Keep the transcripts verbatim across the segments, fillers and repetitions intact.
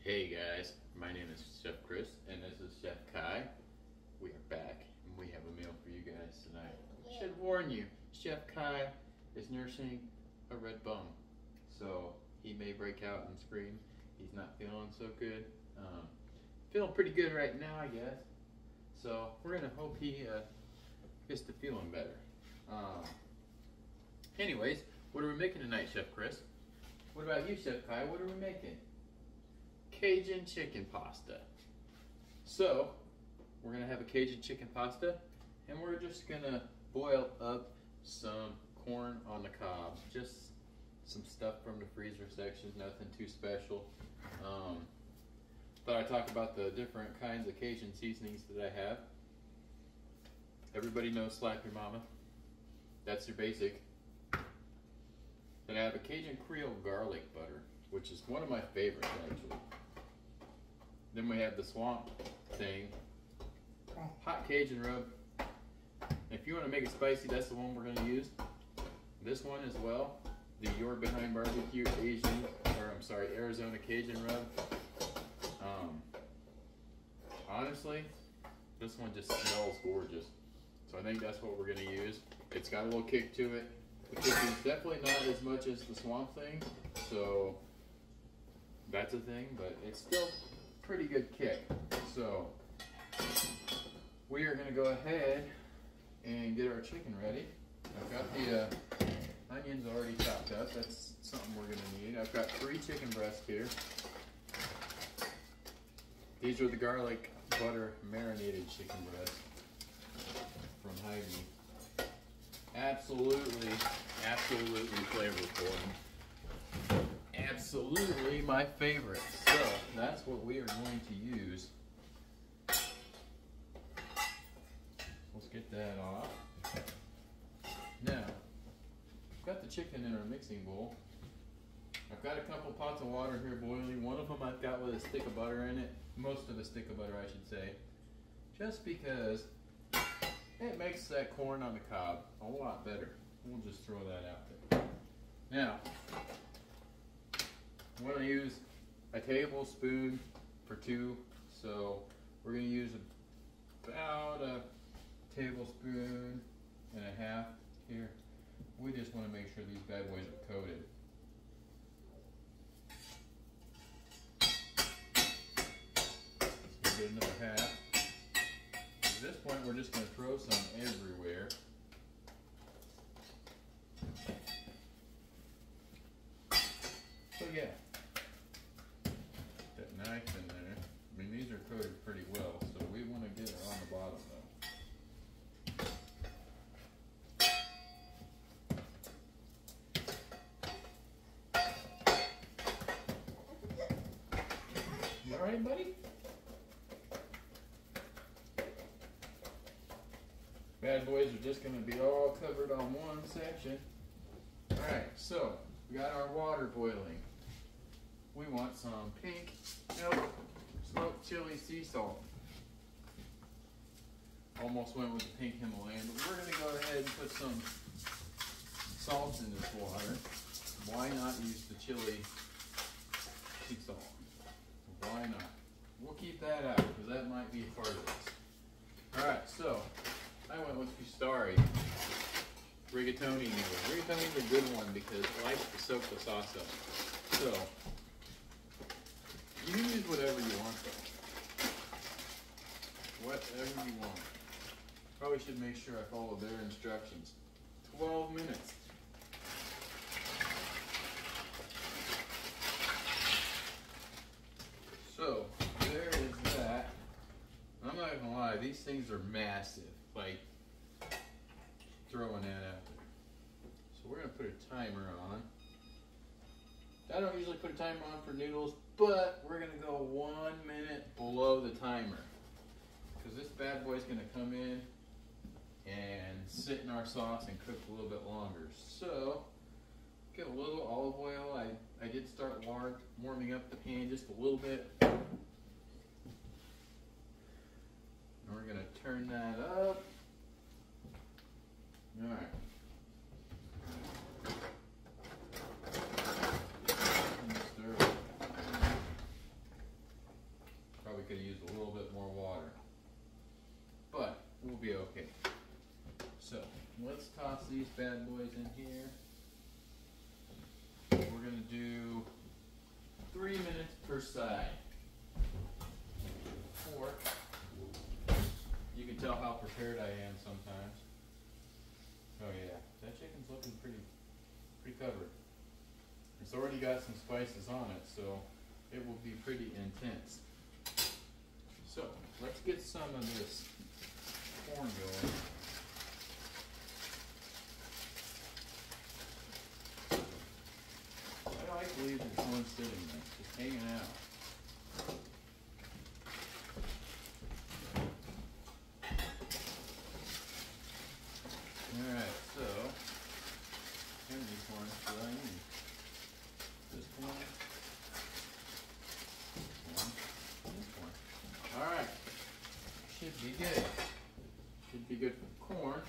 Hey guys, my name is Chef Chris and this is Chef Kai. We are back and we have a meal for you guys tonight. I should warn you, Chef Kai is nursing a red bum. So he may break out and scream. He's not feeling so good. Um, feeling pretty good right now, I guess. So we're gonna hope he uh, gets to feeling better. Um, anyways, what are we making tonight, Chef Chris? What about you, Chef Kai? What are we making? Cajun chicken pasta. So, we're gonna have a Cajun chicken pasta, and we're just gonna boil up some corn on the cob. Just some stuff from the freezer section, nothing too special. Um, thought I'd talk about the different kinds of Cajun seasonings that I have. Everybody knows Slap Your Mama. That's your basic. Then I have a Cajun Creole garlic butter, which is one of my favorites actually. Then we have the Swamp Thing, hot Cajun rub. If you want to make it spicy, that's the one we're going to use. This one as well, the Your Behind Barbecue Asian, or I'm sorry, Arizona Cajun rub. Um, honestly, this one just smells gorgeous. So I think that's what we're going to use. It's got a little kick to it. The kick is definitely not as much as the Swamp Thing, so that's a thing, but it's still pretty good kick. So we are going to go ahead and get our chicken ready. I've got the uh, onions already chopped up. That's something we're going to need. I've got three chicken breasts here. These are the garlic butter marinated chicken breasts from Hy-Vee. Absolutely, absolutely flavorful. Absolutely my favorite. So that's what we are going to use. Let's get that off. Now, I've got the chicken in our mixing bowl. I've got a couple pots of water here boiling. One of them I've got with a stick of butter in it. Most of a stick of butter, I should say. Just because it makes that corn on the cob a lot better. We'll just throw that out there. Now, I'm going to use a tablespoon for two, so we're going to use about a tablespoon and a half here. We just want to make sure these bad boys are coated. Let's get another half. At this point, we're just going to throw some everywhere. So yeah. Knife in there. I mean, these are coated pretty well, so we want to get it on the bottom though. You alright, buddy? Bad boys are just going to be all covered on one section. Alright, so we got our water boiling. We want some pink nope, smoked chili sea salt. Almost went with the pink Himalayan, but we're going to go ahead and put some salt in this water. Why not use the chili sea salt? Why not? We'll keep that out because that might be part of this. Alright, so I went with Fustari rigatoni noodles. Rigatoni is a good one because it likes to soak the sauce up. So you can use whatever you want though. Whatever you want. Probably should make sure I follow their instructions. twelve minutes. So, there is that. I'm not gonna lie, these things are massive. Like, throwing that out there. So we're gonna put a timer on. I don't usually put a timer on for noodles, but we're gonna go one minute below the timer. Because this bad boy's gonna come in and sit in our sauce and cook a little bit longer. So, get a little olive oil. I, I did start war warming up the pan just a little bit. And we're gonna turn that up. All right. be okay. So let's toss these bad boys in here. We're gonna do three minutes per side. Four. You can tell how prepared I am sometimes. Oh yeah, that chicken's looking pretty, pretty covered. It's already got some spices on it, so it will be pretty intense. So let's get some of this corn going. I like to leave this one sitting there, just hanging out. Alright, so how many corns do I need? This one, this one, this one. Alright, should be good. Should be good for corn.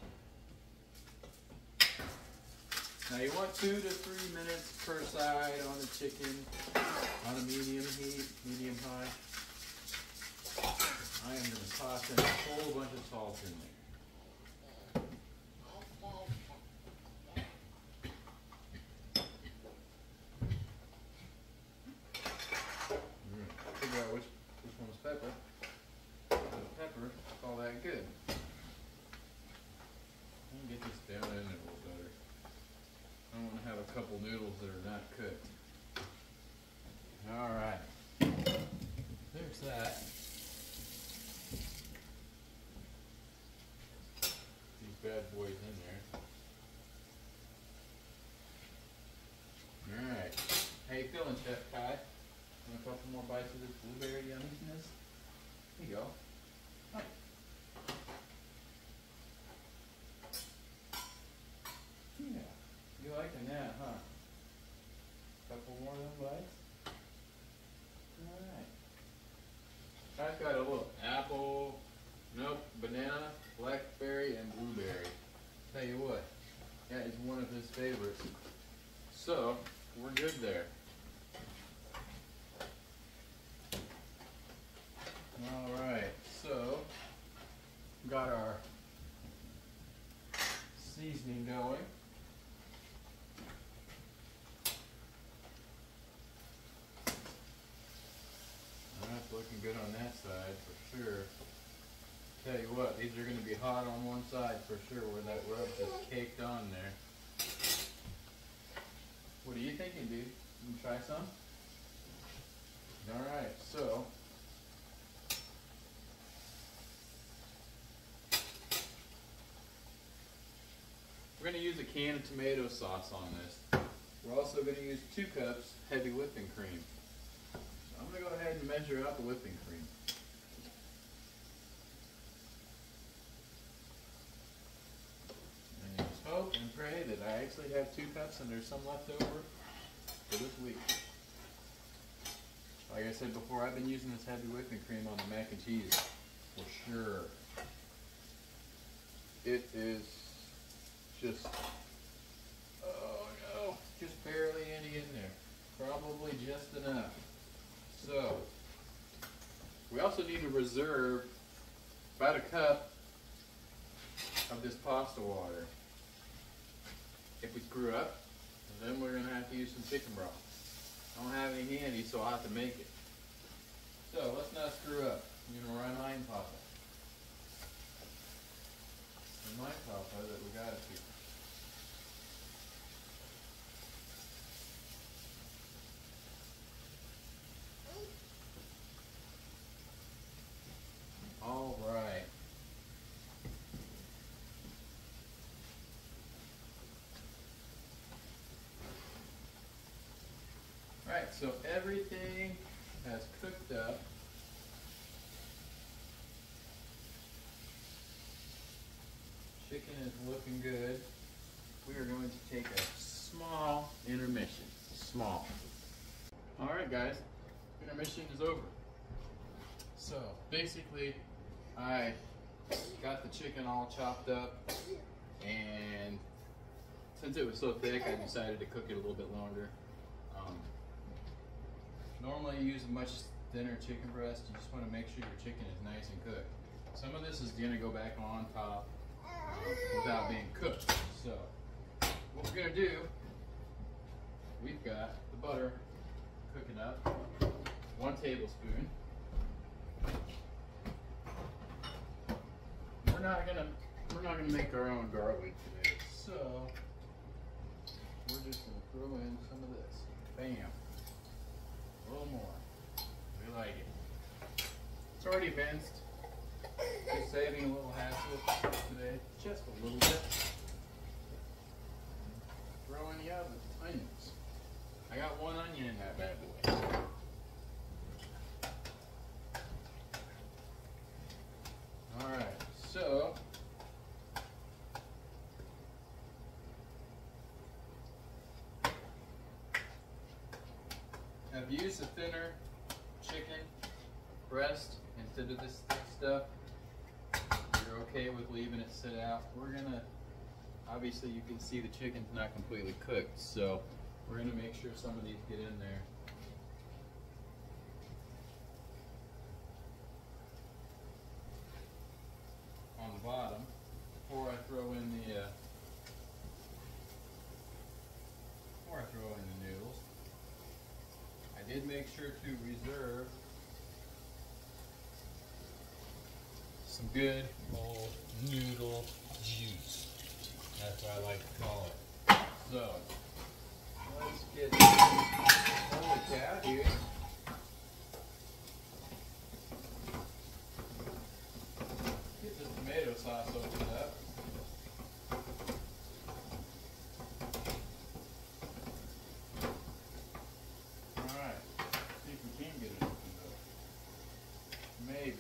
Now you want two to three minutes per side on the chicken, on a medium heat, medium high. I am going to toss in a whole bunch of salt in there. Figure out which, which one's pepper. The pepper, all that good. Let me get this down in there a little better. I want to have a couple noodles that are not cooked. Alright. There's that. These bad boys in there. Alright. How you feeling, Chef Kai? Want a couple more bites of this blueberry yumminess? Here you go. Oh. Yeah. You liking that, huh? Couple more of them bites? Alright. I've got a little apple, nope, banana, blackberry, and blueberry. Tell you what, that is one of his favorites. So, we're good there. Alright, so, got our seasoning going. That's looking good on that side for sure. Tell you what, these are going to be hot on one side for sure where that rub just caked on there. What are you thinking, dude? You try some? Alright, so we're going to use a can of tomato sauce on this. We're also going to use two cups heavy whipping cream. I'm going to go ahead and measure out the whipping cream. And just hope and pray that I actually have two cups and there's some left over for this week. Like I said before, I've been using this heavy whipping cream on the mac and cheese for sure. It is just, oh no, just barely any in there. Probably just enough. So, we also need to reserve about a cup of this pasta water. If we screw up, then we're going to have to use some chicken broth. I don't have any handy, so I'll have to make it. So, let's not screw up. You know, remind Papa. Remind Papa that we got it here. All right. All right, so everything has cooked up. Chicken is looking good. We are going to take a small intermission. Small. All right, guys. Intermission is over. So basically, I got the chicken all chopped up, and since it was so thick, I decided to cook it a little bit longer. Um, normally you use a much thinner chicken breast. You just want to make sure your chicken is nice and cooked. Some of this is gonna go back on top uh, without being cooked. So what we're gonna do, we've got the butter cooking up, one tablespoon. We're not gonna we're not gonna make our own garlic today, so we're just gonna throw in some of this. Bam. A little more. We like it. It's already minced. Just saving a little hassle today. Just a little bit. Throw in the oven. Onions. I got one onion in that bad boy. Alright, so I've used a thinner chicken breast instead of this thick stuff. You're okay with leaving it sit out. We're gonna, obviously you can see the chicken's not completely cooked, so we're gonna make sure some of these get in there. On the bottom, before I throw in the, uh, before I throw in the noodles, I did make sure to reserve some good old noodle juice. That's what I like to call it. So, let's get, holy cow, dude. Get this tomato sauce opened up. Alright, see if we can get it opened up. Maybe.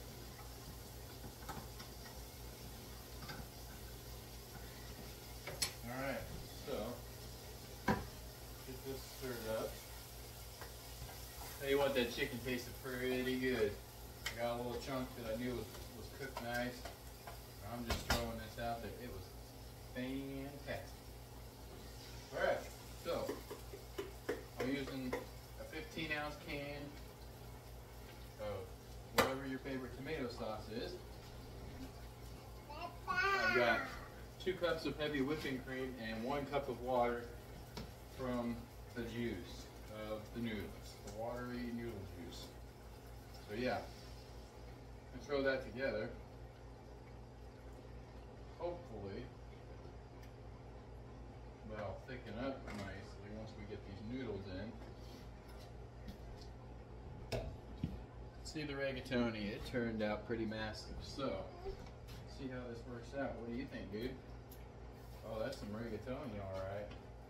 Alright, so get this stirred up. Tell you what, that chicken tasted pretty good. I got a little chunk that I knew was, was cooked nice. I'm just throwing this out there. It was fantastic. Alright, so I'm using a fifteen ounce can of whatever your favorite tomato sauce is. I've got two cups of heavy whipping cream and one cup of water from the juice of the noodles, the watery noodle juice. So yeah, and throw that together. Hopefully, that'll thicken up nicely once we get these noodles in. See the rigatoni, it turned out pretty massive. So, let's see how this works out. What do you think, dude? Oh, that's some rigatoni, alright.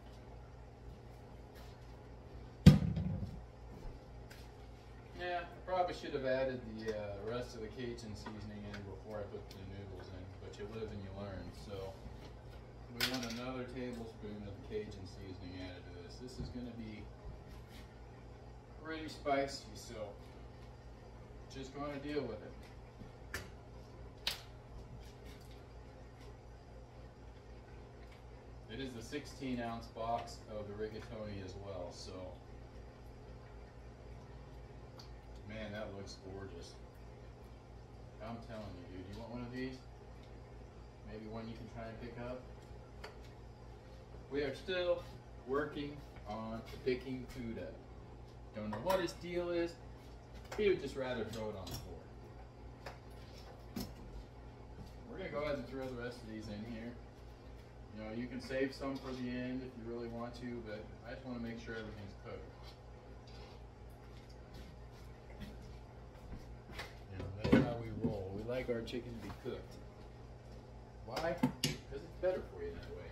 Yeah, I probably should have added the uh, rest of the Cajun seasoning in before I put the noodles in, but you live and you learn. So, we want another tablespoon of the Cajun seasoning added to this. This is going to be pretty spicy, so just going to deal with it. It is a sixteen ounce box of the rigatoni as well, so man, that looks gorgeous. I'm telling you, dude, you want one of these? Maybe one you can try and pick up? We are still working on picking food up. Don't know what his deal is. He would just rather throw it on the floor. We're gonna go ahead and throw the rest of these in here. You know, you can save some for the end if you really want to, but I just want to make sure everything's cooked. You know, that's how we roll. We like our chicken to be cooked. Why? Because it's better for you that way.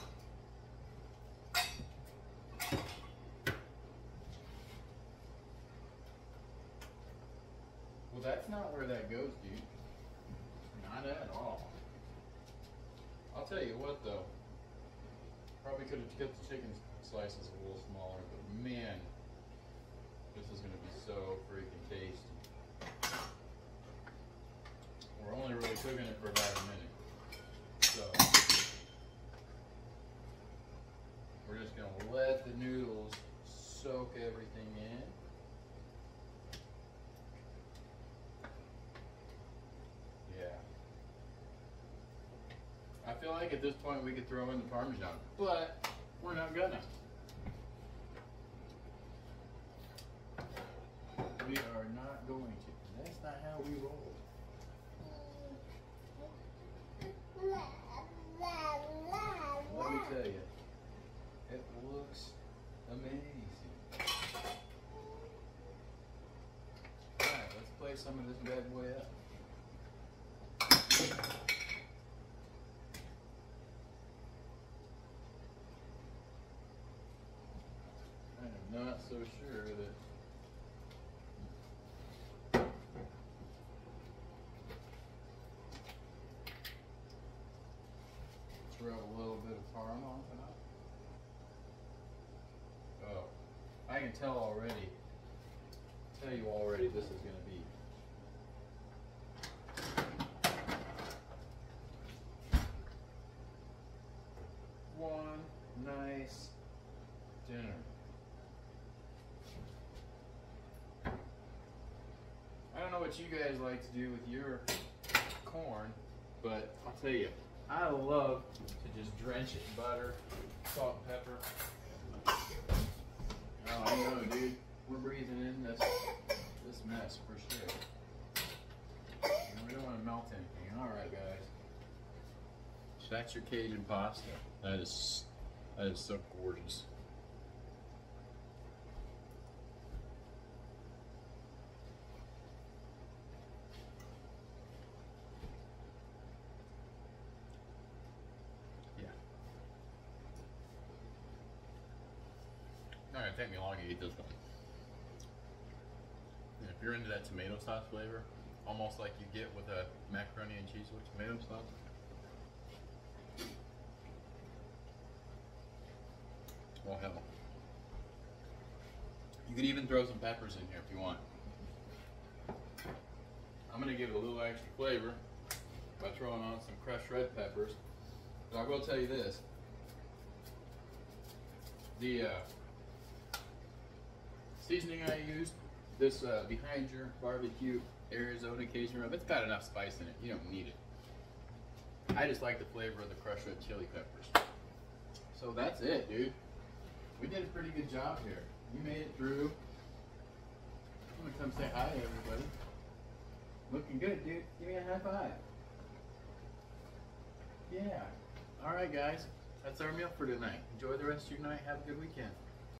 Well, that's not where that goes, dude. Not at all. I'll tell you what, though. Probably could have kept the chicken slices a little smaller, but man, this is going to be so freaking tasty. We're only really cooking it for about a minute. So, we're just going to let the noodles soak everything in. feel like at this point we could throw in the Parmesan, but we're not gonna. We are not going to. That's not how we roll. Let me tell you, it looks amazing. Alright, let's play some of this bad boy up. I am not so sure that throw a little bit of parm on tonight. Oh, I can tell already. Tell you already, this is going to be. One nice dinner. I don't know what you guys like to do with your corn, but I'll tell you, I love to just drench it in butter, salt and pepper. Oh, I know, dude. We're breathing in this this mess for sure. And we don't want to melt anything. All right, guys. So that's your Cajun pasta. That is that is so gorgeous. Not gonna take me long to eat this one. And if you're into that tomato sauce flavor, almost like you get with a macaroni and cheese with tomato sauce. Well, hell. You could even throw some peppers in here if you want. I'm gonna give it a little extra flavor by throwing on some crushed red peppers. But I will tell you this. The uh, seasoning I used, this uh, behind your barbecue Arizona Cajun rub, it's got enough spice in it. You don't need it. I just like the flavor of the crushed red chili peppers. So that's it, dude. We did a pretty good job here. You made it through. I'm gonna come say hi to everybody. Looking good, dude. Give me a high five. Yeah. All right, guys. That's our meal for tonight. Enjoy the rest of your night. Have a good weekend.